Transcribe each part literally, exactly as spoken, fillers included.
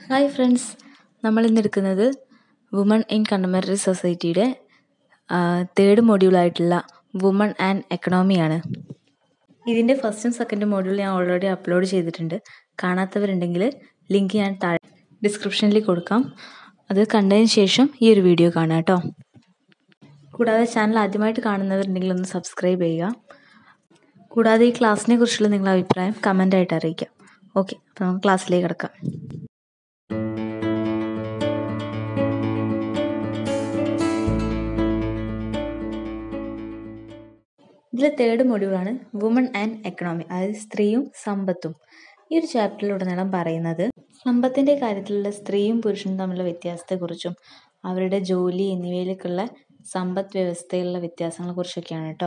Hi friends, നമ്മൾ ഇന്നെടുക്കുന്നത് woman in contemporary സൊസൈറ്റിയുടെ തേർഡ് മൊഡ്യൂളായിട്ടുള്ള വുമൺ ആൻഡ് എക്കണോമിയാണ്. ഇതിൻ്റെ ഫസ്റ്റും സെക്കൻഡും മൊഡ്യൂൾ ഞാൻ ഓൾറെഡി അപ്ലോഡ് ചെയ്തിട്ടുണ്ട്. കാണാത്തവരുണ്ടെങ്കിൽ ലിങ്ക് ഞാൻ താഴെ ഡിസ്ക്രിപ്ഷനിൽ കൊടുക്കാം. അത് കണ്ടതിന് ശേഷം ഈ ഒരു വീഡിയോ കാണാം കേട്ടോ. കൂടാതെ ചാനൽ ആദ്യമായിട്ട് കാണുന്നവരുണ്ടെങ്കിൽ ഒന്ന് സബ്സ്ക്രൈബ് ചെയ്യുക. കൂടാതെ ഈ ക്ലാസ്സിനെ കുറിച്ചുള്ള നിങ്ങളുടെ അഭിപ്രായം കമൻ്റായിട്ട് അറിയിക്കാം. ഓക്കെ, അപ്പോൾ നമുക്ക് ക്ലാസ്സിലേക്ക് കിടക്കാം. ഇതിലെ തേർഡ് മൊഡ്യൂളാണ് വുമൺ ആൻഡ് എക്കണോമി, അതായത് സ്ത്രീയും സമ്പത്തും. ഈ ഒരു ചാപ്റ്ററിലുടനീളം പറയുന്നത് സമ്പത്തിൻ്റെ കാര്യത്തിലുള്ള സ്ത്രീയും പുരുഷനും തമ്മിലുള്ള വ്യത്യാസത്തെക്കുറിച്ചും അവരുടെ ജോലി എന്നിവയിലേക്കുള്ള സമ്പദ് വ്യവസ്ഥയിലുള്ള വ്യത്യാസങ്ങളെക്കുറിച്ചൊക്കെയാണ് കേട്ടോ.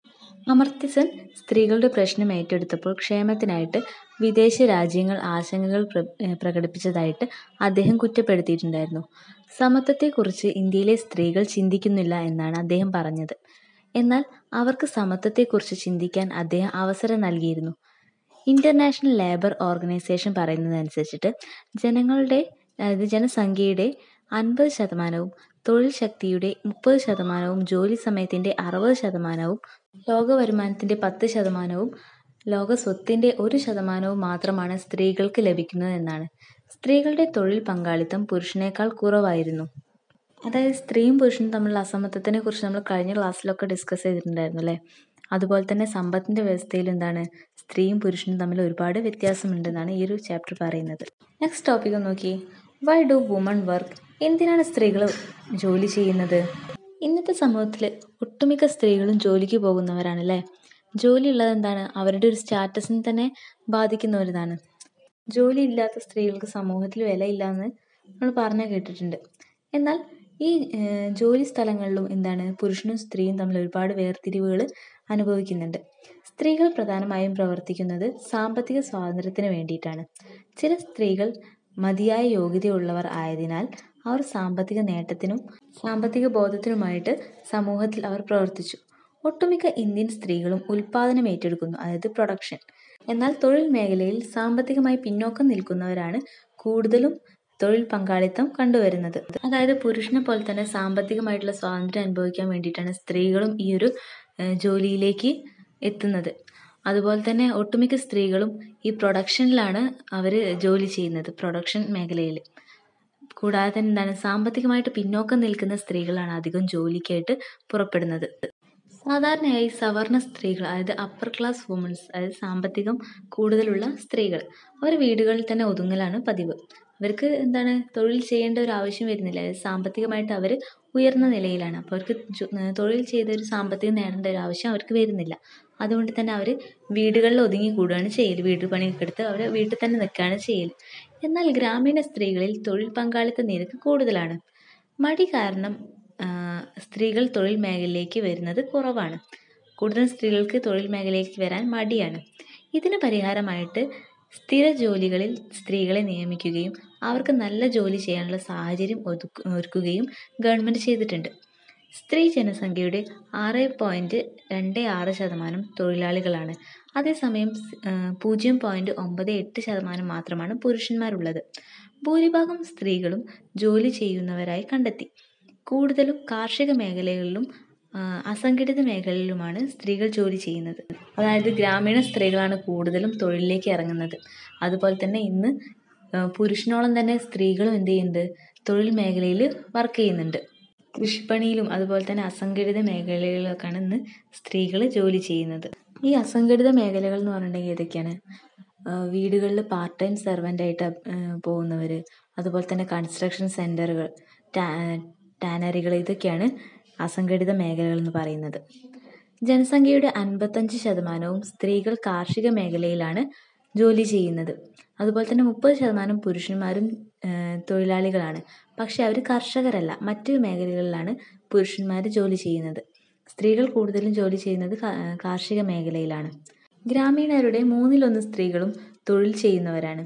അമർത്യ സ്ത്രീകളുടെ പ്രശ്നം ഏറ്റെടുത്തപ്പോൾ ക്ഷേമത്തിനായിട്ട് വിദേശ രാജ്യങ്ങൾ ആശങ്കകൾ പ്ര പ്രകടിപ്പിച്ചതായിട്ട് അദ്ദേഹം കുറ്റപ്പെടുത്തിയിട്ടുണ്ടായിരുന്നു. സമത്വത്തെക്കുറിച്ച് ഇന്ത്യയിലെ സ്ത്രീകൾ ചിന്തിക്കുന്നില്ല എന്നാണ് അദ്ദേഹം പറഞ്ഞത്. എന്നാൽ അവർക്ക് സമത്വത്തെക്കുറിച്ച് ചിന്തിക്കാൻ അദ്ദേഹം അവസരം നൽകിയിരുന്നു. ഇന്റർനാഷണൽ ലേബർ ഓർഗനൈസേഷൻ പറയുന്നതനുസരിച്ചിട്ട് ജനങ്ങളുടെ അതായത് ജനസംഖ്യയുടെ അൻപത് ശതമാനവും തൊഴിൽ ശക്തിയുടെ മുപ്പത് ശതമാനവും ജോലി സമയത്തിൻ്റെ അറുപത് ശതമാനവും ലോക വരുമാനത്തിൻ്റെ പത്ത് ശതമാനവും ലോക സ്വത്തിൻ്റെ ഒരു ശതമാനവും മാത്രമാണ് സ്ത്രീകൾക്ക് ലഭിക്കുന്നത് എന്നാണ്. സ്ത്രീകളുടെ തൊഴിൽ പങ്കാളിത്തം പുരുഷനേക്കാൾ കുറവായിരുന്നു. അതായത് സ്ത്രീയും പുരുഷനും തമ്മിലുള്ള അസമത്വത്തിനെ കുറിച്ച് നമ്മൾ കഴിഞ്ഞ ക്ലാസ്സിലൊക്കെ ഡിസ്കസ് ചെയ്തിട്ടുണ്ടായിരുന്നു അല്ലേ. അതുപോലെ തന്നെ സമ്പത്തിൻ്റെ വ്യവസ്ഥയിൽ എന്താണ് സ്ത്രീയും പുരുഷനും തമ്മിൽ ഒരുപാട് വ്യത്യാസമുണ്ടെന്നാണ് ഈ ഒരു ചാപ്റ്റർ പറയുന്നത്. നെക്സ്റ്റ് ടോപ്പിക്ക് നോക്കി, വൈ ഡു വുമൺ വർക്ക്? എന്തിനാണ് സ്ത്രീകൾ ജോലി ചെയ്യുന്നത്? ഇന്നത്തെ സമൂഹത്തിൽ ഒട്ടുമിക്ക സ്ത്രീകളും ജോലിക്ക് പോകുന്നവരാണല്ലേ. ജോലി ഉള്ളത് എന്താണ് അവരുടെ ഒരു സ്റ്റാറ്റസിനെ തന്നെ ബാധിക്കുന്ന ഒരിതാണ്. ജോലി ഇല്ലാത്ത സ്ത്രീകൾക്ക് സമൂഹത്തിൽ വിലയില്ല എന്ന് നമ്മൾ പറഞ്ഞു കേട്ടിട്ടുണ്ട്. എന്നാൽ ഈ ജോലി സ്ഥലങ്ങളിലും എന്താണ് പുരുഷനും സ്ത്രീയും തമ്മിൽ ഒരുപാട് വേർതിരിവുകൾ അനുഭവിക്കുന്നുണ്ട്. സ്ത്രീകൾ പ്രധാനമായും പ്രവർത്തിക്കുന്നത് സാമ്പത്തിക സ്വാതന്ത്ര്യത്തിന് വേണ്ടിയിട്ടാണ്. ചില സ്ത്രീകൾ മതിയായ യോഗ്യതയുള്ളവർ ആയതിനാൽ അവർ സാമ്പത്തിക നേട്ടത്തിനും സാമ്പത്തിക ബോധത്തിനുമായിട്ട് സമൂഹത്തിൽ അവർ പ്രവർത്തിച്ചു. ഒട്ടുമിക്ക ഇന്ത്യൻ സ്ത്രീകളും ഉൽപ്പാദനം ഏറ്റെടുക്കുന്നു, അതായത് പ്രൊഡക്ഷൻ. എന്നാൽ തൊഴിൽ മേഖലയിൽ സാമ്പത്തികമായി പിന്നോക്കം നിൽക്കുന്നവരാണ് കൂടുതലും തൊഴിൽ പങ്കാളിത്തം കണ്ടുവരുന്നത്. അതായത് പുരുഷനെ പോലെ തന്നെ സാമ്പത്തികമായിട്ടുള്ള സ്വാതന്ത്ര്യം അനുഭവിക്കാൻ വേണ്ടിയിട്ടാണ് സ്ത്രീകളും ഈ ഒരു ജോലിയിലേക്ക് എത്തുന്നത്. അതുപോലെ തന്നെ ഒട്ടുമിക്ക സ്ത്രീകളും ഈ പ്രൊഡക്ഷനിലാണ് അവർ ജോലി ചെയ്യുന്നത്, പ്രൊഡക്ഷൻ മേഖലയിൽ. കൂടാതെ തന്നെ എന്താണ് സാമ്പത്തികമായിട്ട് പിന്നോക്കം നിൽക്കുന്ന സ്ത്രീകളാണ് അധികം ജോലിക്കായിട്ട് പുറപ്പെടുന്നത്. സാധാരണയായി സവർണ സ്ത്രീകൾ, അതായത് അപ്പർ ക്ലാസ് വുമൻസ്, അതായത് സാമ്പത്തികം കൂടുതലുള്ള സ്ത്രീകൾ, അവർ വീടുകളിൽ തന്നെ ഒതുങ്ങലാണ് പതിവ്. അവർക്ക് എന്താണ് തൊഴിൽ ചെയ്യേണ്ട ഒരു ആവശ്യം വരുന്നില്ല. അതായത് സാമ്പത്തികമായിട്ട് അവർ ഉയർന്ന നിലയിലാണ്. അപ്പോൾ അവർക്ക് തൊഴിൽ ചെയ്ത ഒരു സാമ്പത്തികം നേടേണ്ട ഒരു ആവശ്യം അവർക്ക് വരുന്നില്ല. അതുകൊണ്ട് തന്നെ അവർ വീടുകളിൽ ഒതുങ്ങി കൂടുകയാണ് ചെയ്യൽ. വീട് പണിയൊക്കെ എടുത്ത് അവർ വീട്ടിൽ തന്നെ നിൽക്കുകയാണ് ചെയ്യൽ. എന്നാൽ ഗ്രാമീണ സ്ത്രീകളിൽ തൊഴിൽ പങ്കാളിത്ത നിരക്ക് കൂടുതലാണ്. മടി കാരണം സ്ത്രീകൾ തൊഴിൽ മേഖലയിലേക്ക് വരുന്നത് കുറവാണ്. കൂടുതൽ സ്ത്രീകൾക്ക് തൊഴിൽ മേഖലയിലേക്ക് വരാൻ മടിയാണ്. ഇതിന് പരിഹാരമായിട്ട് സ്ഥിര ജോലികളിൽ സ്ത്രീകളെ നിയമിക്കുകയും അവർക്ക് നല്ല ജോലി ചെയ്യാനുള്ള സാഹചര്യം ഒതുക്കു ഒരുക്കുകയും ഗവൺമെൻറ് ചെയ്തിട്ടുണ്ട്. സ്ത്രീ ജനസംഖ്യയുടെ ആറ് പോയിൻറ്റ് രണ്ട് ആറ് ശതമാനം തൊഴിലാളികളാണ്. അതേസമയം പൂജ്യം പോയിൻറ്റ് ഒമ്പത് എട്ട് ശതമാനം മാത്രമാണ് പുരുഷന്മാരുള്ളത്. ഭൂരിഭാഗം സ്ത്രീകളും ജോലി ചെയ്യുന്നവരായി കണ്ടെത്തി. കൂടുതലും കാർഷിക മേഖലകളിലും അസംഘടിത മേഖലയിലുമാണ് സ്ത്രീകൾ ജോലി ചെയ്യുന്നത്. അതായത് ഗ്രാമീണ സ്ത്രീകളാണ് കൂടുതലും തൊഴിലിലേക്ക് ഇറങ്ങുന്നത്. അതുപോലെ തന്നെ ഇന്ന് പുരുഷനോളം തന്നെ സ്ത്രീകളും എന്ത് ചെയ്യുന്നുണ്ട്, തൊഴിൽ മേഖലയിൽ വർക്ക് ചെയ്യുന്നുണ്ട്. കൃഷിപ്പണിയിലും അതുപോലെ തന്നെ അസംഘടിത മേഖലകളിലൊക്കെയാണ് ഇന്ന് സ്ത്രീകൾ ജോലി ചെയ്യുന്നത്. ഈ അസംഘടിത മേഖലകൾ എന്ന് പറഞ്ഞിട്ടുണ്ടെങ്കിൽ ഏതൊക്കെയാണ്? വീടുകളിൽ പാർട്ട് ടൈം സെർവൻ്റായിട്ട് പോകുന്നവർ, അതുപോലെ തന്നെ കൺസ്ട്രക്ഷൻ സെൻറ്ററുകൾ, ടാനറികൾ, ഇതൊക്കെയാണ് അസംഘടിത മേഖലകൾ എന്ന് പറയുന്നത്. ജനസംഖ്യയുടെ അൻപത്തഞ്ച് ശതമാനവും സ്ത്രീകൾ കാർഷിക മേഖലയിലാണ് ജോലി ചെയ്യുന്നത്. അതുപോലെ തന്നെ മുപ്പത് ശതമാനം പുരുഷന്മാരും തൊഴിലാളികളാണ്. പക്ഷെ അവർ കർഷകരല്ല. മറ്റു മേഖലകളിലാണ് പുരുഷന്മാർ ജോലി ചെയ്യുന്നത്. സ്ത്രീകൾ കൂടുതലും ജോലി ചെയ്യുന്നത് കാർഷിക മേഖലയിലാണ്. ഗ്രാമീണരുടെ മൂന്നിലൊന്ന് സ്ത്രീകളും തൊഴിൽ ചെയ്യുന്നവരാണ്.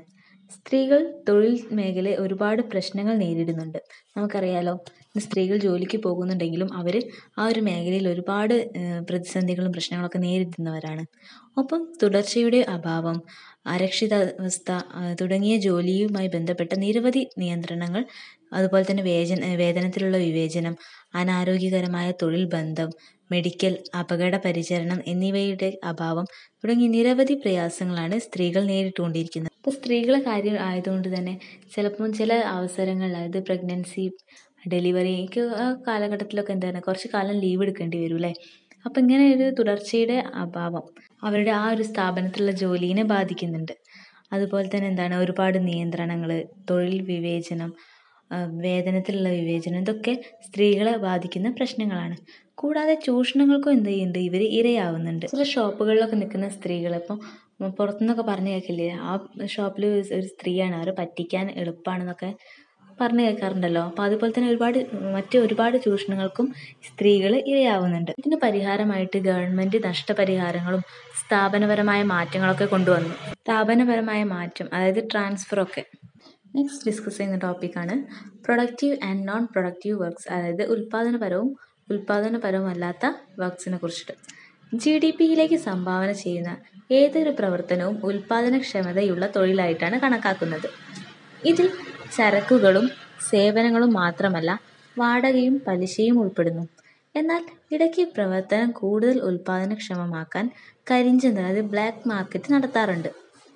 സ്ത്രീകൾ തൊഴിൽ മേഖലയിൽ ഒരുപാട് പ്രശ്നങ്ങൾ നേരിടുന്നുണ്ട്. നമുക്കറിയാലോ, ഇന്ന് സ്ത്രീകൾ ജോലിക്ക് പോകുന്നുണ്ടെങ്കിലും അവർ ആ ഒരു മേഖലയിൽ ഒരുപാട് പ്രതിസന്ധികളും പ്രശ്നങ്ങളൊക്കെ നേരിടുന്നവരാണ്. ഒപ്പം തുടർച്ചയുടെ അഭാവം, അരക്ഷിതാവസ്ഥ തുടങ്ങിയ ജോലിയുമായി ബന്ധപ്പെട്ട നിരവധി നിയന്ത്രണങ്ങൾ, അതുപോലെ തന്നെ വേജന വേതനത്തിലുള്ള വിവേചനം, അനാരോഗ്യകരമായ തൊഴിൽ ബന്ധം, മെഡിക്കൽ അപകട പരിചരണം എന്നിവയുടെ അഭാവം തുടങ്ങി നിരവധി പ്രയാസങ്ങളാണ് സ്ത്രീകൾ നേരിട്ടുകൊണ്ടിരിക്കുന്നത്. ഇപ്പോൾ സ്ത്രീകളെ കാര്യം ആയതുകൊണ്ട് തന്നെ ചിലപ്പം ചില അവസരങ്ങളിൽ, അതായത് പ്രഗ്നൻസി, ഡെലിവറി ഒക്കെ ആ കാലഘട്ടത്തിലൊക്കെ എന്താണ് കുറച്ച് കാലം ലീവ് എടുക്കേണ്ടി വരും അല്ലേ. അപ്പം ഇങ്ങനെ ഒരു തുടർച്ചയുടെ അഭാവം അവരുടെ ആ ഒരു സ്ഥാപനത്തിലുള്ള ജോലിയെ ബാധിക്കുന്നുണ്ട്. അതുപോലെ തന്നെ എന്താണ് ഒരുപാട് നിയന്ത്രണങ്ങൾ, തൊഴിൽ വിവേചനം, വേതനത്തിലുള്ള വിവേചനം, ഇതൊക്കെ സ്ത്രീകളെ ബാധിക്കുന്ന പ്രശ്നങ്ങളാണ്. കൂടാതെ ചൂഷണങ്ങൾക്കും എന്ത് ചെയ്യുന്നുണ്ട്, ഇവർ ഇരയാവുന്നുണ്ട്. ചില ഷോപ്പുകളിലൊക്കെ നിൽക്കുന്ന സ്ത്രീകൾ ഇപ്പം പുറത്തുനിന്നൊക്കെ പറഞ്ഞു കേൾക്കില്ലേ, ആ ഷോപ്പിൽ ഒരു സ്ത്രീയാണ്, അവരെ പറ്റിക്കാൻ എളുപ്പമാണെന്നൊക്കെ പറഞ്ഞു കേൾക്കാറുണ്ടല്ലോ. അപ്പോൾ അതുപോലെ തന്നെ ഒരുപാട് മറ്റ് ഒരുപാട് ചൂഷണങ്ങൾക്കും സ്ത്രീകൾ ഇരയാവുന്നുണ്ട്. ഇതിന് പരിഹാരമായിട്ട് ഗവൺമെൻറ് നഷ്ടപരിഹാരങ്ങളും സ്ഥാപനപരമായ മാറ്റങ്ങളൊക്കെ കൊണ്ടുവന്നു. സ്ഥാപനപരമായ മാറ്റം, അതായത് ട്രാൻസ്ഫറൊക്കെ. നെക്സ്റ്റ് ഡിസ്കസ് ചെയ്യുന്ന ടോപ്പിക്കാണ് productive and non productive works, അതായത് ഉൽപ്പാദനപരവും ഉൽപ്പാദനപരവും അല്ലാത്ത വർക്ക്സിനെ കുറിച്ചിട്ട്. ജി ഡി പിയിലേക്ക് സംഭാവന ചെയ്യുന്ന ഏതൊരു പ്രവർത്തനവും ഉൽപ്പാദനക്ഷമതയുള്ള തൊഴിലായിട്ടാണ് കണക്കാക്കുന്നത്. ഇതിൽ ചരക്കുകളും സേവനങ്ങളും മാത്രമല്ല വാടകയും പലിശയും ഉൾപ്പെടുന്നു. എന്നാൽ ഇടയ്ക്ക് പ്രവർത്തനം കൂടുതൽ ഉൽപ്പാദനക്ഷമമാക്കാൻ കരിഞ്ചന്ത, അതായത് ബ്ലാക്ക് മാർക്കറ്റ് നടത്താറുണ്ട്.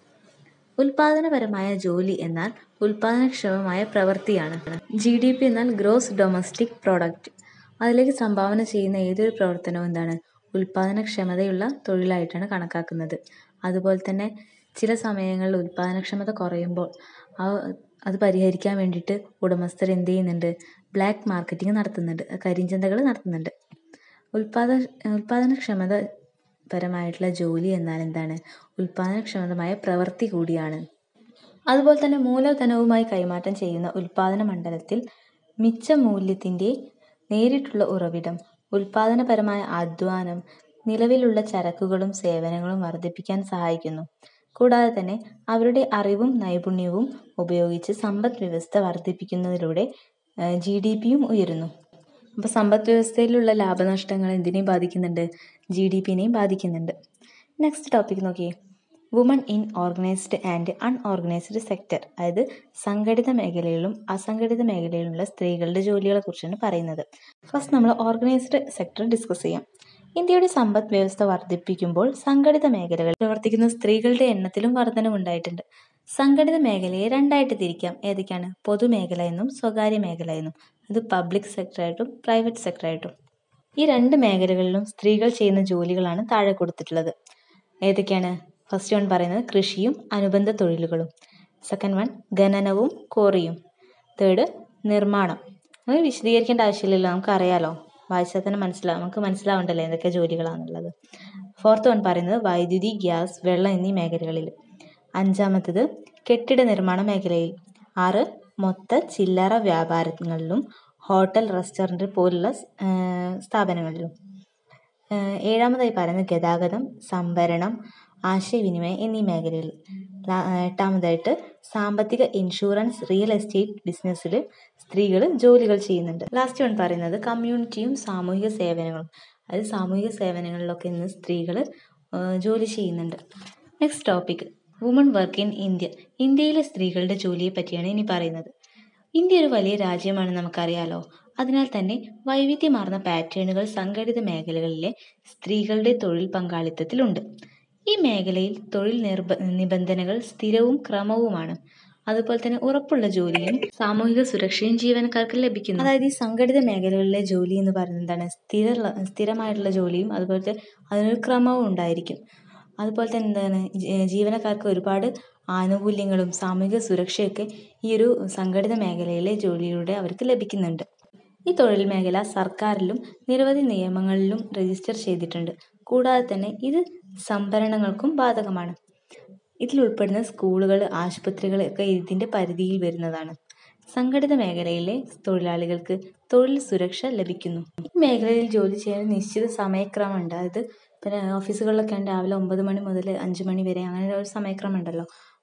ഉൽപ്പാദനപരമായ ജോലി എന്നാൽ ഉൽപ്പാദനക്ഷമമായ പ്രവൃത്തിയാണ്. ജി ഡി പി എന്നാൽ ഗ്രോസ് ഡൊമസ്റ്റിക് പ്രോഡക്റ്റ്. അതിലേക്ക് സംഭാവന ചെയ്യുന്ന ഏതൊരു പ്രവർത്തനവും എന്താണ് ഉൽപ്പാദനക്ഷമതയുള്ള തൊഴിലായിട്ടാണ് കണക്കാക്കുന്നത്. അതുപോലെ തന്നെ ചില സമയങ്ങളിൽ ഉൽപ്പാദനക്ഷമത കുറയുമ്പോൾ ആ അത് പരിഹരിക്കാൻ വേണ്ടിയിട്ട് ഉടമസ്ഥർ എന്ത് ചെയ്യുന്നുണ്ട്, ബ്ലാക്ക് മാർക്കറ്റിംഗ് നടത്തുന്നുണ്ട്, കരിഞ്ചന്തകൾ നടത്തുന്നുണ്ട്. ഉൽപ്പാദന ഉൽപ്പാദനക്ഷമത പരമായിട്ടുള്ള ജോലി എന്നാൽ എന്താണ് ഉൽപ്പാദനക്ഷമതമായ പ്രവൃത്തി കൂടിയാണ്. അതുപോലെ തന്നെ മൂലധനവുമായി കൈമാറ്റം ചെയ്യുന്ന ഉൽപ്പാദന മണ്ഡലത്തിൽ മിച്ച മൂല്യത്തിൻ്റെ നേരിട്ടുള്ള ഉറവിടം, ഉൽപ്പാദനപരമായ അധ്വാനം, നിലവിലുള്ള ചരക്കുകളും സേവനങ്ങളും വർദ്ധിപ്പിക്കാൻ സഹായിക്കുന്നു. കൂടാതെ തന്നെ അവരുടെ അറിവും നൈപുണ്യവും ഉപയോഗിച്ച് സമ്പദ് വ്യവസ്ഥ വർദ്ധിപ്പിക്കുന്നതിലൂടെ ജി ഡി പിയും ഉയരുന്നു. അപ്പോൾ സമ്പദ് വ്യവസ്ഥയിലുള്ള ലാഭനഷ്ടങ്ങൾ എന്തിനേയും ബാധിക്കുന്നുണ്ട്, ജി ഡി പിനെയും ബാധിക്കുന്നുണ്ട്. നെക്സ്റ്റ് ടോപ്പിക് നോക്കിയേ, woman in organised and unorganised sector, അതായത് സംഘടിത മേഖലയിലും അസംഘടിത മേഖലയിലുള്ള സ്ത്രീകളുടെ ജോലികളെ കുറിച്ചാണ് പറയുന്നത്. ഫസ്റ്റ് നമ്മൾ ഓർഗനൈസ്ഡ് സെക്ടർ ഡിസ്കസ് ചെയ്യാം. ഇന്ത്യയുടെ സമ്പദ് വ്യവസ്ഥ വർദ്ധിപ്പിക്കുമ്പോൾ സംഘടിത മേഖലകളിൽ പ്രവർത്തിക്കുന്ന സ്ത്രീകളുടെ എണ്ണത്തിലും വർധനവുണ്ടായിട്ടുണ്ട്. സംഘടിത മേഖലയെ രണ്ടായിട്ട് തിരിക്കാം. ഏതൊക്കെയാണ്? പൊതുമേഖല എന്നും സ്വകാര്യ മേഖല എന്നും. അത് പബ്ലിക് സെക്ടറായിട്ടും പ്രൈവറ്റ് സെക്ടറായിട്ടും. ഈ രണ്ട് മേഖലകളിലും സ്ത്രീകൾ ചെയ്യുന്ന ജോലികളാണ് താഴെ കൊടുത്തിട്ടുള്ളത്. ഏതൊക്കെയാണ്? ഫസ്റ്റ് വൺ പറയുന്നത് കൃഷിയും അനുബന്ധ തൊഴിലുകളും. സെക്കൻഡ് വൺ ഖനനവും ക്വാറിയും. തേർഡ് നിർമ്മാണം. അത് വിശദീകരിക്കേണ്ട ആവശ്യമില്ലല്ലോ, നമുക്കറിയാലോ, വായിച്ചാൽ തന്നെ മനസ്സിലാവും, നമുക്ക് മനസ്സിലാവണ്ടല്ലോ എന്തൊക്കെ ജോലികളാണെന്നുള്ളത്. ഫോർത്ത് വൺ പറയുന്നത് വൈദ്യുതി, ഗ്യാസ്, വെള്ളം എന്നീ മേഖലകളിൽ. അഞ്ചാമത്തത് കെട്ടിട നിർമ്മാണ മേഖലയിൽ. ആറ് മൊത്ത ചില്ലറ വ്യാപാരങ്ങളിലും ഹോട്ടൽ, റെസ്റ്റോറൻറ്റ് പോലുള്ള സ്ഥാപനങ്ങളിലും. ഏഴാമതായി പറയുന്നത് ഗതാഗതം, സംഭരണം, ആശയവിനിമയം എന്നീ മേഖലകളിൽ. എട്ടാമതായിട്ട് സാമ്പത്തിക, ഇൻഷുറൻസ്, റിയൽ എസ്റ്റേറ്റ് ബിസിനസ്സിൽ സ്ത്രീകൾ ജോലികൾ ചെയ്യുന്നുണ്ട്. ലാസ്റ്റ് വൺ പറയുന്നത് കമ്മ്യൂണിറ്റിയും സാമൂഹിക സേവനങ്ങളും. അതായത് സാമൂഹിക സേവനങ്ങളിലൊക്കെ ഇന്ന് സ്ത്രീകൾ ജോലി ചെയ്യുന്നുണ്ട്. Next topic woman work in India. ഇന്ത്യയിലെ സ്ത്രീകളുടെ ജോലിയെ പറ്റിയാണ് ഇനി പറയുന്നത്. ഇന്ത്യ ഒരു വലിയ രാജ്യമാണ്, നമുക്കറിയാലോ. അതിനാൽ തന്നെ വൈവിധ്യമാർന്ന പാറ്റേണുകൾ സംഘടിത മേഖലകളിലെ സ്ത്രീകളുടെ തൊഴിൽ പങ്കാളിത്തത്തിലുണ്ട്. ഈ മേഖലയിൽ തൊഴിൽ നിർബ നിബന്ധനകൾ സ്ഥിരവും ക്രമവുമാണ്. അതുപോലെ തന്നെ ഉറപ്പുള്ള ജോലിയും സാമൂഹിക സുരക്ഷയും ജീവനക്കാർക്ക് ലഭിക്കുന്നു. അതായത് ഈ സംഘടിത മേഖലകളിലെ ജോലി എന്ന് പറയുന്നത് എന്താണ്, സ്ഥിര സ്ഥിരമായിട്ടുള്ള ജോലിയും അതുപോലത്തെ അതിനൊരു ക്രമവും ഉണ്ടായിരിക്കും. അതുപോലെ തന്നെ എന്താണ്, ജീവനക്കാർക്ക് ഒരുപാട് ആനുകൂല്യങ്ങളും സാമൂഹിക സുരക്ഷയൊക്കെ ഈ ഒരു സംഘടിത മേഖലയിലെ ജോലിയിലൂടെ അവർക്ക് ലഭിക്കുന്നുണ്ട്. ഈ തൊഴിൽ മേഖല സർക്കാരിലും നിരവധി നിയമങ്ങളിലും രജിസ്റ്റർ ചെയ്തിട്ടുണ്ട്. കൂടാതെ തന്നെ ഇത് സംഭരണങ്ങൾക്കും ബാധകമാണ്. ഇതിൽ ഉൾപ്പെടുന്ന സ്കൂളുകൾ, ആശുപത്രികൾ ഒക്കെ ഇതിൻ്റെ പരിധിയിൽ വരുന്നതാണ്. സംഘടിത മേഖലയിലെ തൊഴിലാളികൾക്ക് തൊഴിൽ സുരക്ഷ ലഭിക്കുന്നു. ഈ മേഖലയിൽ ജോലി ചെയ്യാൻ നിശ്ചിത സമയക്രമം ഉണ്ട്. അതായത് പിന്നെ ഓഫീസുകളിലൊക്കെ രാവിലെ ഒമ്പത് മണി മുതൽ അഞ്ച് മണി വരെ അങ്ങനെ ഒരു സമയക്രമം ഉണ്ടല്ലോ.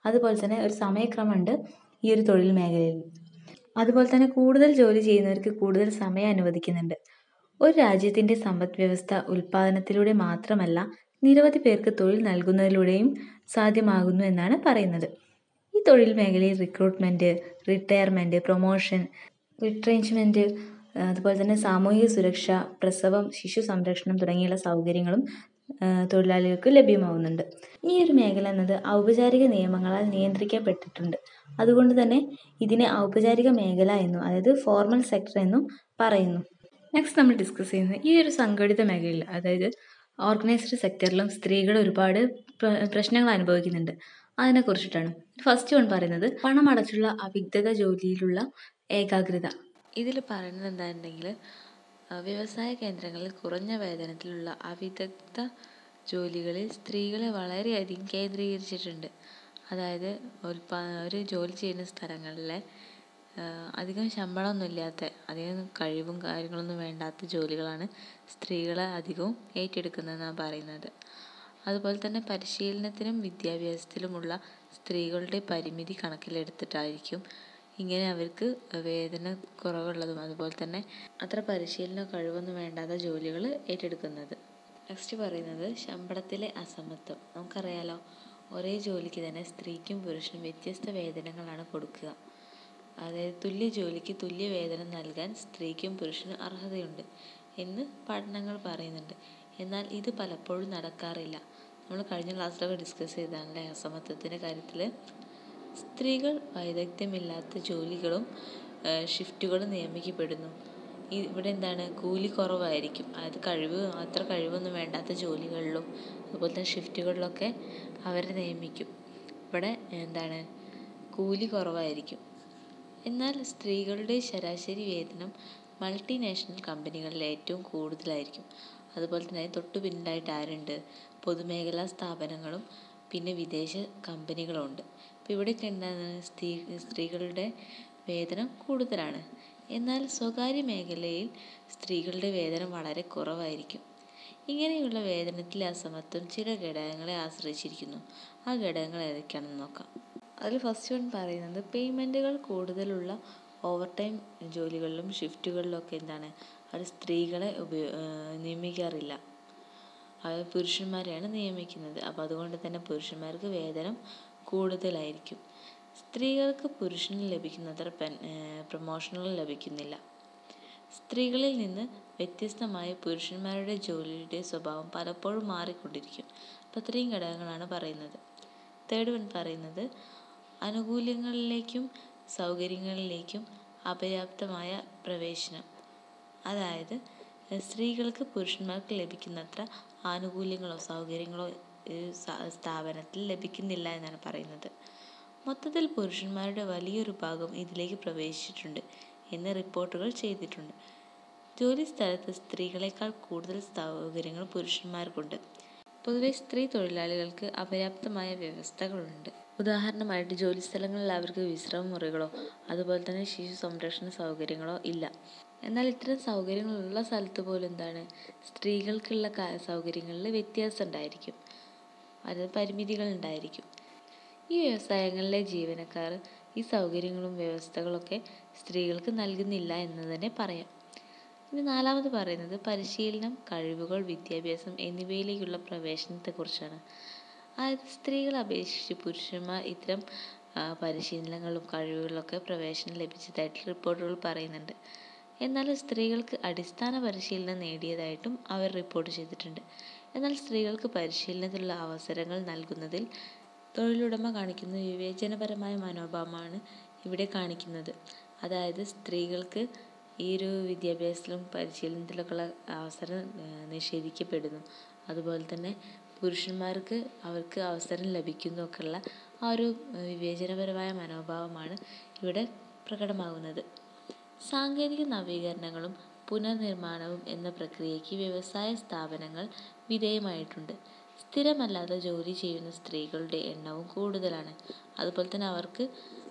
അതുപോലെ തന്നെ ഒരു സമയക്രമമുണ്ട് ഈ ഒരു തൊഴിൽ മേഖലയിൽ. അതുപോലെ തന്നെ കൂടുതൽ ജോലി ചെയ്യുന്നവർക്ക് കൂടുതൽ സമയം അനുവദിക്കുന്നുണ്ട്. ഒരു രാജ്യത്തിൻ്റെ സമ്പദ് വ്യവസ്ഥ ഉൽപ്പാദനത്തിലൂടെ മാത്രമല്ല നിരവധി പേർക്ക് തൊഴിൽ നൽകുന്നതിലൂടെയും സാധ്യമാകുന്നു എന്നാണ് പറയുന്നത്. ഈ തൊഴിൽ മേഖലയിൽ റിക്രൂട്ട്മെൻറ്റ്, റിട്ടയർമെൻറ്റ്, പ്രൊമോഷൻ, റിട്രെഞ്ച്മെൻറ്റ്, അതുപോലെ തന്നെ സാമൂഹിക സുരക്ഷ, പ്രസവം, ശിശു സംരക്ഷണം തുടങ്ങിയുള്ള സൗകര്യങ്ങളും തൊഴിലാളികൾക്ക് ലഭ്യമാവുന്നുണ്ട്. ഈ ഒരു മേഖല എന്നത് ഔപചാരിക നിയമങ്ങളാൽ നിയന്ത്രിക്കപ്പെട്ടിട്ടുണ്ട്. അതുകൊണ്ട് തന്നെ ഇതിനെ ഔപചാരിക മേഖല എന്നും അതായത് ഫോർമൽ സെക്ടർ എന്നും പറയുന്നു. നെക്സ്റ്റ് നമ്മൾ ഡിസ്കസ് ചെയ്യുന്നത് ഈ ഒരു സംഘടിത മേഖലയിൽ അതായത് ഓർഗനൈസ്ഡ് സെക്ടറിലും സ്ത്രീകൾ ഒരുപാട് പ്രശ്നങ്ങൾ അനുഭവിക്കുന്നുണ്ട്. അതിനെക്കുറിച്ചിട്ടാണ്. ഫസ്റ്റ് വൺ പറയുന്നത് പണമടച്ചുള്ള അവിദഗ്ധ ജോലിയിലുള്ള ഏകാഗ്രത. ഇതിൽ പറയുന്നത് എന്താണെന്നുണ്ടെങ്കിൽ വ്യവസായ കേന്ദ്രങ്ങളിൽ കുറഞ്ഞ വേതനത്തിലുള്ള അവിദഗ്ധ ജോലികളിൽ സ്ത്രീകളെ വളരെയധികം കേന്ദ്രീകരിച്ചിട്ടുണ്ട്. അതായത് ഉൽപാ ഒരു ജോലി ചെയ്യുന്ന സ്ഥലങ്ങളിലെ അധികം ശമ്പളമൊന്നും ഇല്ലാത്ത, അധികം കഴിവും കാര്യങ്ങളൊന്നും വേണ്ടാത്ത ജോലികളാണ് സ്ത്രീകളെ അധികവും ഏറ്റെടുക്കുന്നതെന്നാണ് പറയുന്നത്. അതുപോലെ തന്നെ പരിശീലനത്തിനും വിദ്യാഭ്യാസത്തിലുമുള്ള സ്ത്രീകളുടെ പരിമിതി കണക്കിലെടുത്തിട്ടായിരിക്കും ഇങ്ങനെ അവർക്ക് വേതന കുറവുള്ളതും അതുപോലെ തന്നെ അത്ര പരിശീലന കഴിവൊന്നും വേണ്ടാത്ത ജോലികൾ ഏറ്റെടുക്കുന്നത്. നെക്സ്റ്റ് പറയുന്നത് ശമ്പളത്തിലെ അസമത്വം. നമുക്കറിയാലോ, ഒരേ ജോലിക്ക് തന്നെ സ്ത്രീക്കും പുരുഷനും വ്യത്യസ്ത വേതനങ്ങളാണ് കൊടുക്കുക. അതായത് തുല്യ ജോലിക്ക് തുല്യ വേതനം നൽകാൻ സ്ത്രീക്കും പുരുഷനും അർഹതയുണ്ട് എന്ന് പഠനങ്ങൾ പറയുന്നുണ്ട്. എന്നാൽ ഇത് പലപ്പോഴും നടക്കാറില്ല. നമ്മൾ കഴിഞ്ഞ ക്ലാസ്സിലൊക്കെ ഡിസ്കസ് ചെയ്താണല്ലേ അസമത്വത്തിൻ്റെ കാര്യത്തിൽ. സ്ത്രീകൾ വൈദഗ്ധ്യമില്ലാത്ത ജോലികളും ഷിഫ്റ്റുകളും നിയമിക്കപ്പെടുന്നു. ഇവിടെ എന്താണ്, കൂലി കുറവായിരിക്കും. അതായത് കഴിവ് അത്ര കഴിവൊന്നും വേണ്ടാത്ത ജോലികളിലും അതുപോലെ തന്നെ ഷിഫ്റ്റുകളിലൊക്കെ അവരെ നിയമിക്കും. ഇവിടെ എന്താണ്, കൂലി കുറവായിരിക്കും. എന്നാൽ സ്ത്രീകളുടെ ശരാശരി വേതനം മൾട്ടിനാഷണൽ കമ്പനികളിൽ ഏറ്റവും കൂടുതലായിരിക്കും. അതുപോലെ തന്നെ തൊട്ടു പിന്നിലായിട്ട് ആരുണ്ട്, പൊതുമേഖലാ സ്ഥാപനങ്ങളും പിന്നെ വിദേശ കമ്പനികളുമുണ്ട്. അപ്പോൾ ഇവിടെയൊക്കെ എന്താണ്, സ്ത്രീ സ്ത്രീകളുടെ വേതനം കൂടുതലാണ്. എന്നാൽ സ്വകാര്യ മേഖലയിൽ സ്ത്രീകളുടെ വേതനം വളരെ കുറവായിരിക്കും. ഇങ്ങനെയുള്ള വേതനത്തിലെ അസമത്വം ചില ഘടകങ്ങളെ ആശ്രയിച്ചിരിക്കുന്നു. ആ ഘടകങ്ങൾ ഏതൊക്കെയാണെന്ന് നോക്കാം. അതിൽ ഫസ്റ്റ് വൺ പറയുന്നത് പേയ്മെൻറ്റുകൾ കൂടുതലുള്ള ഓവർ ടൈം ജോലികളിലും ഷിഫ്റ്റുകളിലൊക്കെ എന്താണ്, അവർ സ്ത്രീകളെ ഉപയോ നിയമിക്കാറില്ല. അത് പുരുഷന്മാരെയാണ് നിയമിക്കുന്നത്. അപ്പോൾ അതുകൊണ്ട് തന്നെ പുരുഷന്മാർക്ക് വേതനം കൂടുതലായിരിക്കും. സ്ത്രീകൾക്ക് പുരുഷന് ലഭിക്കുന്നത്ര പെൻ പ്രൊമോഷനുകൾ ലഭിക്കുന്നില്ല. സ്ത്രീകളിൽ നിന്ന് വ്യത്യസ്തമായ പുരുഷന്മാരുടെ ജോലിയുടെ സ്വഭാവം പലപ്പോഴും മാറിക്കൊണ്ടിരിക്കും. അപ്പോൾ ഇത്രയും ഘടകങ്ങളാണ് പറയുന്നത്. തേർഡ് വൺ പറയുന്നത് ആനുകൂല്യങ്ങളിലേക്കും സൗകര്യങ്ങളിലേക്കും അപര്യാപ്തമായ പ്രവേശനം. അതായത് സ്ത്രീകൾക്ക് പുരുഷന്മാർക്ക് ലഭിക്കുന്നത്ര ആനുകൂല്യങ്ങളോ സൗകര്യങ്ങളോ സ്ഥാപനത്തിൽ ലഭിക്കുന്നില്ല എന്നാണ് പറയുന്നത്. മൊത്തത്തിൽ പുരുഷന്മാരുടെ വലിയൊരു ഭാഗം ഇതിലേക്ക് പ്രവേശിച്ചിട്ടുണ്ട് എന്ന് റിപ്പോർട്ടുകൾ ചെയ്തിട്ടുണ്ട്. ജോലി സ്ഥലത്ത് സ്ത്രീകളെക്കാൾ കൂടുതൽ സൗകര്യങ്ങൾ പുരുഷന്മാർക്കുണ്ട്. പൊതുവെ സ്ത്രീ തൊഴിലാളികൾക്ക് അപര്യാപ്തമായ വ്യവസ്ഥകളുണ്ട്. ഉദാഹരണമായിട്ട് ജോലി സ്ഥലങ്ങളിൽ അവർക്ക് വിശ്രമ മുറികളോ അതുപോലെ തന്നെ ശിശു സംരക്ഷണ സൗകര്യങ്ങളോ ഇല്ല. എന്നാൽ ഇത്തരം സൗകര്യങ്ങളുള്ള സ്ഥലത്ത് പോലും എന്താണ്, സ്ത്രീകൾക്കുള്ള സൗകര്യങ്ങളിൽ വ്യത്യാസം ഉണ്ടായിരിക്കും, അത് പരിമിതികൾ ഉണ്ടായിരിക്കും. ഈ വ്യവസായങ്ങളിലെ ജീവനക്കാർ ഈ സൗകര്യങ്ങളും വ്യവസ്ഥകളൊക്കെ സ്ത്രീകൾക്ക് നൽകുന്നില്ല എന്ന് തന്നെ പറയാം. ഇനി നാലാമത് പറയുന്നത് പരിശീലനം, കഴിവുകൾ, വിദ്യാഭ്യാസം എന്നിവയിലേക്കുള്ള പ്രവേശനത്തെക്കുറിച്ചാണ്. അതായത് സ്ത്രീകളെ അപേക്ഷിച്ച് പുരുഷന്മാർ ഇത്തരം പരിശീലനങ്ങളും കഴിവുകളിലൊക്കെ പ്രവേശനം ലഭിച്ചതായിട്ട് റിപ്പോർട്ടുകൾ പറയുന്നുണ്ട്. എന്നാൽ സ്ത്രീകൾക്ക് അടിസ്ഥാന പരിശീലനം നേടിയതായിട്ടും അവർ റിപ്പോർട്ട് ചെയ്തിട്ടുണ്ട്. എന്നാൽ സ്ത്രീകൾക്ക് പരിശീലനത്തിലുള്ള അവസരങ്ങൾ നൽകുന്നതിൽ തൊഴിലുടമ കാണിക്കുന്ന വിവേചനപരമായ മനോഭാവമാണ് ഇവിടെ കാണിക്കുന്നത്. അതായത് സ്ത്രീകൾക്ക് ഈ ഒരു വിദ്യാഭ്യാസത്തിലും പരിശീലനത്തിലൊക്കെയുള്ള അവസരം നിഷേധിക്കപ്പെടുന്നു. അതുപോലെ തന്നെ പുരുഷന്മാർക്ക് അവർക്ക് അവസരം ലഭിക്കുന്നതൊക്കെയുള്ള ആ ഒരു വിവേചനപരമായ മനോഭാവമാണ് ഇവിടെ പ്രകടമാകുന്നത്. സാങ്കേതിക നവീകരണങ്ങളും പുനർനിർമ്മാണവും എന്ന പ്രക്രിയയ്ക്ക് വ്യവസായ സ്ഥാപനങ്ങൾ വിധേയമായിട്ടുണ്ട്. സ്ഥിരമല്ലാതെ ജോലി ചെയ്യുന്ന സ്ത്രീകളുടെ എണ്ണവും കൂടുതലാണ്. അതുപോലെ തന്നെ അവർക്ക്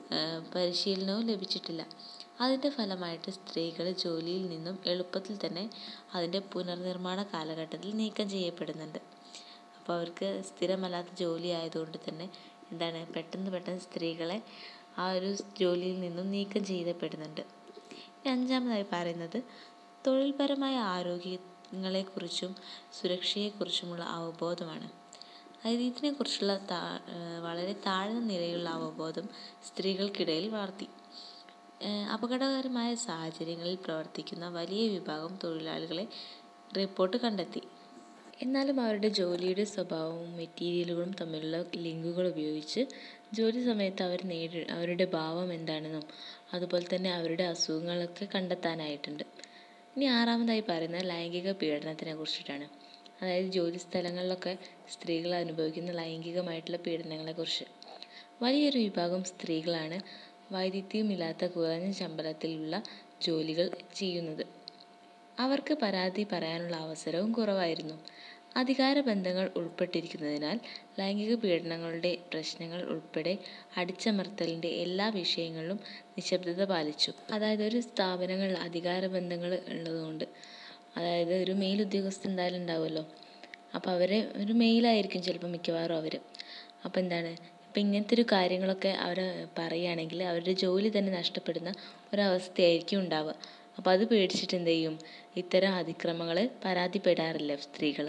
പരിശീലനവും ലഭിച്ചിട്ടില്ല. അതിൻ്റെ ഫലമായിട്ട് സ്ത്രീകൾ ജോലിയിൽ നിന്നും എളുപ്പത്തിൽ തന്നെ അതിൻ്റെ പുനർനിർമ്മാണ കാലഘട്ടത്തിൽ നീക്കം ചെയ്യപ്പെടുന്നുണ്ട്. അപ്പോൾ അവർക്ക് സ്ഥിരമല്ലാത്ത ജോലി ആയതുകൊണ്ട് തന്നെ എന്താണ് പെട്ടെന്ന് പെട്ടെന്ന് സ്ത്രീകളെ ആ ഒരു ജോലിയിൽ നിന്നും നീക്കം ചെയ്യപ്പെടുന്നുണ്ട്. ഇനി അഞ്ചാമതായി പറയുന്നത് തൊഴിൽപരമായ ആരോഗ്യങ്ങളെക്കുറിച്ചും സുരക്ഷയെക്കുറിച്ചുമുള്ള അവബോധമാണ്. അതായത് ഇതിനെക്കുറിച്ചുള്ള താ വളരെ താഴ്ന്ന നിലയിലുള്ള അവബോധം സ്ത്രീകൾക്കിടയിൽ വളർത്തി. അപകടകരമായ സാഹചര്യങ്ങളിൽ പ്രവർത്തിക്കുന്ന വലിയ വിഭാഗം തൊഴിലാളികളെ റിപ്പോർട്ട് കണ്ടെത്തി. എന്നാലും അവരുടെ ജോലിയുടെ സ്വഭാവവും മെറ്റീരിയലുകളും തമ്മിലുള്ള ലിങ്കുകൾ ഉപയോഗിച്ച് ജോലി സമയത്ത് അവർ നേരി അവരുടെ ഭാവം എന്താണെന്നും അതുപോലെ തന്നെ അവരുടെ അസുഖങ്ങളൊക്കെ കണ്ടെത്താനായിട്ടുണ്ട്. ഇനി ആറാമതായി പറയുന്നത് ലൈംഗിക പീഡനത്തിനെ കുറിച്ചിട്ടാണ്. അതായത് ജോലി സ്ഥലങ്ങളിലൊക്കെ സ്ത്രീകൾ അനുഭവിക്കുന്ന ലൈംഗികമായിട്ടുള്ള പീഡനങ്ങളെക്കുറിച്ച്. വലിയൊരു വിഭാഗം സ്ത്രീകളാണ് വൈദഗ്ധ്യമില്ലാത്ത കുറഞ്ഞ ശമ്പളത്തിലുള്ള ജോലികൾ ചെയ്യുന്നത്. അവർക്ക് പരാതി പറയാനുള്ള അവസരവും കുറവായിരുന്നു. അധികാര ബന്ധങ്ങൾ ഉൾപ്പെട്ടിരിക്കുന്നതിനാൽ ലൈംഗിക പീഡനങ്ങളുടെ പ്രശ്നങ്ങൾ ഉൾപ്പെടെ അടിച്ചമർത്തലിൻ്റെ എല്ലാ വിഷയങ്ങളിലും നിശബ്ദത പാലിച്ചു. അതായത് ഒരു സ്ഥാപനങ്ങളിൽ അധികാര ബന്ധങ്ങൾ ഉള്ളതുകൊണ്ട്, അതായത് ഒരു മേലുദ്യോഗസ്ഥൻ എന്തായാലും ഉണ്ടാവുമല്ലോ, അപ്പോൾ അവർ ഒരു മെയിലായിരിക്കും ചിലപ്പോൾ മിക്കവാറും അവർ. അപ്പോൾ എന്താണ് ഇപ്പം ഇങ്ങനത്തെ ഒരു കാര്യങ്ങളൊക്കെ അവർ പറയുകയാണെങ്കിൽ അവരുടെ ജോലി തന്നെ നഷ്ടപ്പെടുന്ന ഒരവസ്ഥയായിരിക്കും ഉണ്ടാവുക. അപ്പോൾ അത് പേടിച്ചിട്ട് എന്ത് ചെയ്യും, ഇത്തരം അതിക്രമങ്ങൾ പരാതിപ്പെടാറില്ല സ്ത്രീകൾ.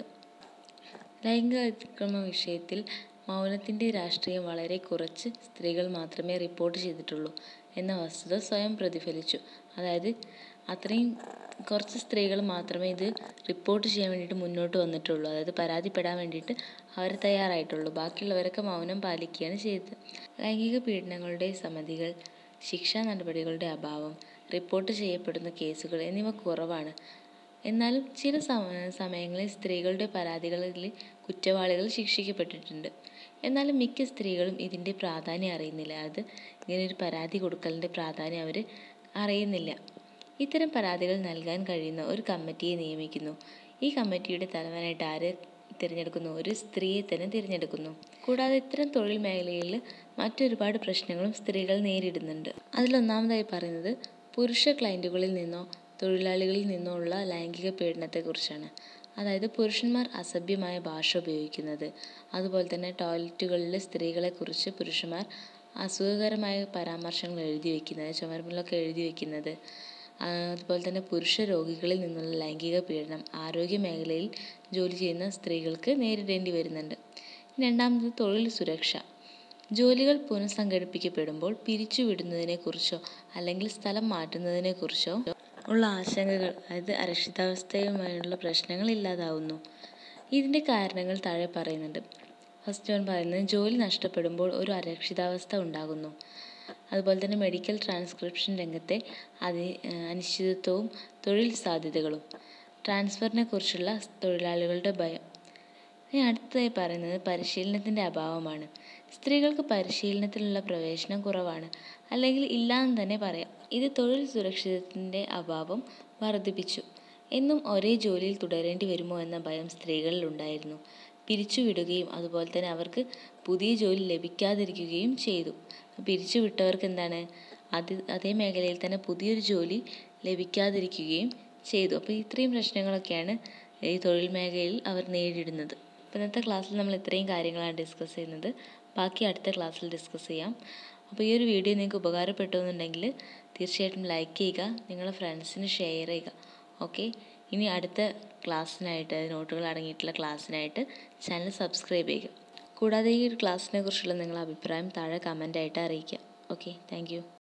ലൈംഗിക അതിക്രമ വിഷയത്തിൽ മൗനത്തിൻ്റെ രാഷ്ട്രീയം വളരെ കുറച്ച് സ്ത്രീകൾ മാത്രമേ റിപ്പോർട്ട് ചെയ്തിട്ടുള്ളൂ എന്ന വസ്തുത സ്വയം പ്രതിഫലിച്ചു. അതായത് അത്രയും കുറച്ച് സ്ത്രീകൾ മാത്രമേ ഇത് റിപ്പോർട്ട് ചെയ്യാൻ വേണ്ടിയിട്ട് മുന്നോട്ട് വന്നിട്ടുള്ളൂ, അതായത് പരാതിപ്പെടാൻ വേണ്ടിയിട്ട് അവർ തയ്യാറായിട്ടുള്ളൂ. ബാക്കിയുള്ളവരൊക്കെ മൗനം പാലിക്കുകയാണ് ചെയ്തത്. ലൈംഗിക പീഡനങ്ങളുടെ സമിതികൾ, ശിക്ഷാ നടപടികളുടെ അഭാവം, റിപ്പോർട്ട് ചെയ്യപ്പെടുന്ന കേസുകൾ എന്നിവ കുറവാണ്. എന്നാലും ചില സമയങ്ങളിൽ സ്ത്രീകളുടെ പരാതികളിൽ കുറ്റവാളികൾ ശിക്ഷിക്കപ്പെട്ടിട്ടുണ്ട്. എന്നാലും മിക്ക സ്ത്രീകളും ഇതിൻ്റെ പ്രാധാന്യം അറിയുന്നില്ല. അത് ഇങ്ങനെയൊരു പരാതി കൊടുക്കലിൻ്റെ പ്രാധാന്യം അവർ അറിയുന്നില്ല. ഇത്തരം പരാതികൾ നൽകാൻ കഴിയുന്ന ഒരു കമ്മിറ്റിയെ നിയമിക്കുന്നു. ഈ കമ്മിറ്റിയുടെ തലവനായിട്ട് ആരെ തിരഞ്ഞെടുക്കുന്നു? ഒരു സ്ത്രീയെ തന്നെ തിരഞ്ഞെടുക്കുന്നു. കൂടാതെ ഇത്തരം തൊഴിൽ മേഖലയിൽ മറ്റൊരുപാട് പ്രശ്നങ്ങളും സ്ത്രീകൾ നേരിടുന്നുണ്ട്. അതിലൊന്നാമതായി പറയുന്നത് പുരുഷ ക്ലയൻറ്റുകളിൽ നിന്നോ തൊഴിലാളികളിൽ നിന്നോ ഉള്ള ലൈംഗിക പീഡനത്തെക്കുറിച്ചാണ്. അതായത് പുരുഷന്മാർ അസഭ്യമായ ഭാഷ ഉപയോഗിക്കുന്നത്, അതുപോലെ തന്നെ ടോയ്ലറ്റുകളിൽ സ്ത്രീകളെക്കുറിച്ച് പുരുഷന്മാർ അസുഖകരമായ പരാമർശങ്ങൾ എഴുതി വയ്ക്കുന്നത്, ചുമരുകളിലൊക്കെ എഴുതി വയ്ക്കുന്നത്, അതുപോലെ തന്നെ പുരുഷ രോഗികളിൽ നിന്നുള്ള ലൈംഗിക പീഡനം ആരോഗ്യ മേഖലയിൽ ജോലി ചെയ്യുന്ന സ്ത്രീകൾക്ക് നേരിടേണ്ടി വരുന്നുണ്ട്. രണ്ടാമത് തൊഴിൽ സുരക്ഷ. ജോലികൾ പുനഃസംഘടിപ്പിക്കപ്പെടുമ്പോൾ പിരിച്ചുവിടുന്നതിനെക്കുറിച്ചോ അല്ലെങ്കിൽ സ്ഥലം മാറ്റുന്നതിനെക്കുറിച്ചോ ഉള്ള ആശങ്കകൾ, അതായത് അരക്ഷിതാവസ്ഥയുമായുള്ള പ്രശ്നങ്ങൾ ഇല്ലാതാവുന്നു. ഇതിൻ്റെ കാരണങ്ങൾ താഴെ പറയുന്നുണ്ട്. ഫസ്റ്റ് വൺ പറയുന്നത് ജോലി നഷ്ടപ്പെടുമ്പോൾ ഒരു അരക്ഷിതാവസ്ഥ ഉണ്ടാകുന്നു. അതുപോലെ തന്നെ മെഡിക്കൽ ട്രാൻസ്ക്രിപ്ഷൻ രംഗത്തെ അതി അനിശ്ചിതത്വവും തൊഴിൽ സാധ്യതകളും, ട്രാൻസ്ഫറിനെ കുറിച്ചുള്ള തൊഴിലാളികളുടെ ഭയം. ഇനി അടുത്തതായി പറയുന്നത് പരിശീലനത്തിൻ്റെ അഭാവമാണ്. സ്ത്രീകൾക്ക് പരിശീലനത്തിലുള്ള പ്രവേശനം കുറവാണ്, അല്ലെങ്കിൽ ഇല്ലാന്ന് തന്നെ പറയാം. ഇത് തൊഴിൽ സുരക്ഷിതത്തിൻ്റെ അഭാവം വർദ്ധിപ്പിച്ചു. എന്നും ഒരേ ജോലിയിൽ തുടരേണ്ടി വരുമോ എന്ന ഭയം സ്ത്രീകളിൽ ഉണ്ടായിരുന്നു. പിരിച്ചുവിടുകയും അതുപോലെ തന്നെ അവർക്ക് പുതിയ ജോലി ലഭിക്കാതിരിക്കുകയും ചെയ്തു. പിരിച്ചുവിട്ടവർക്ക് എന്താണ് അത് അതേ മേഖലയിൽ തന്നെ പുതിയൊരു ജോലി ലഭിക്കാതിരിക്കുകയും ചെയ്തു. അപ്പോൾ ഇത്രയും പ്രശ്നങ്ങളൊക്കെയാണ് ഈ തൊഴിൽ മേഖലയിൽ അവർ നേരിടുന്നത്. അപ്പോൾ ഇന്നത്തെ ക്ലാസ്സിൽ നമ്മൾ ഇത്രയും കാര്യങ്ങളാണ് ഡിസ്കസ് ചെയ്യുന്നത്. ബാക്കി അടുത്ത ക്ലാസ്സിൽ ഡിസ്കസ് ചെയ്യാം. അപ്പോൾ ഈ ഒരു വീഡിയോ നിങ്ങൾക്ക് ഉപകാരപ്പെട്ടു എന്നുണ്ടെങ്കിൽ തീർച്ചയായിട്ടും ലൈക്ക് ചെയ്യുക, നിങ്ങളുടെ ഫ്രണ്ട്സിന് ഷെയർ ചെയ്യുക. ഓക്കെ, ഇനി അടുത്ത ക്ലാസ്സിനായിട്ട്, നോട്ടുകൾ അടങ്ങിയിട്ടുള്ള ക്ലാസ്സിനായിട്ട് ചാനൽ സബ്സ്ക്രൈബ് ചെയ്യുക. കൂടാതെ ഈ ഒരു ക്ലാസ്സിനെ കുറിച്ചുള്ള നിങ്ങളുടെ അഭിപ്രായം താഴെ കമൻ്റായിട്ട് അറിയിക്കുക. Okay, thank U.